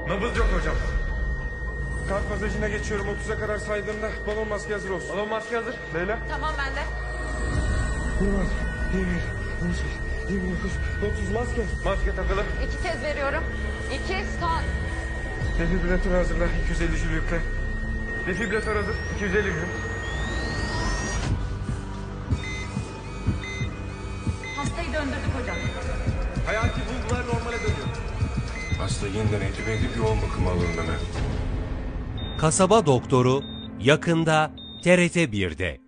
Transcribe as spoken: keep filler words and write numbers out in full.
Nabız yok hocam. Kalp masajına geçiyorum. otuza kadar saydığımda balon maske hazır olsun. Balon maske hazır. Leyla. Tamam ben de. yirmi altı, yirmi yedi, yirmi sekiz, yirmi dokuz, otuz maske. Maske takılı. İki kez veriyorum. İki son. Defibrilatör hazırla. iki yüz elli jül yükle. Defibrilatör hazır. iki yüz elli gün. Hastayı döndürdük hocam. Hayati bulgular normale dönüyor. Hasta yeniden entübe edip yoğun bakıma alın hemen. Kasaba Doktoru yakında T R T bir'de.